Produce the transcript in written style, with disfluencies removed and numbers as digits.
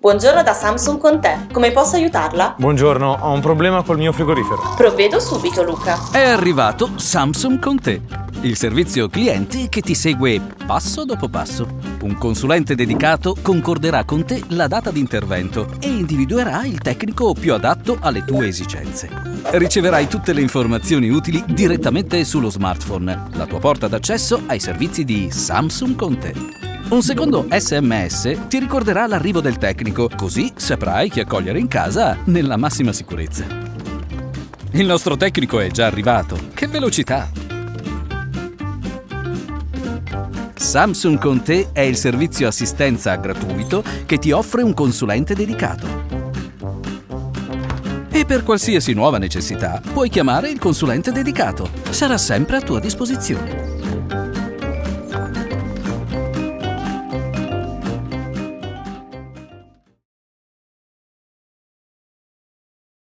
Buongiorno da Samsung con te. Come posso aiutarla? Buongiorno, ho un problema col mio frigorifero. Provvedo subito, Luca. È arrivato Samsung con te, il servizio clienti che ti segue passo dopo passo. Un consulente dedicato concorderà con te la data di intervento e individuerà il tecnico più adatto alle tue esigenze. Riceverai tutte le informazioni utili direttamente sullo smartphone, la tua porta d'accesso ai servizi di Samsung con te. Un secondo SMS ti ricorderà l'arrivo del tecnico, così saprai chi accogliere in casa nella massima sicurezza. Il nostro tecnico è già arrivato. Che velocità! Samsung con te è il servizio assistenza gratuito che ti offre un consulente dedicato. E per qualsiasi nuova necessità puoi chiamare il consulente dedicato. Sarà sempre a tua disposizione.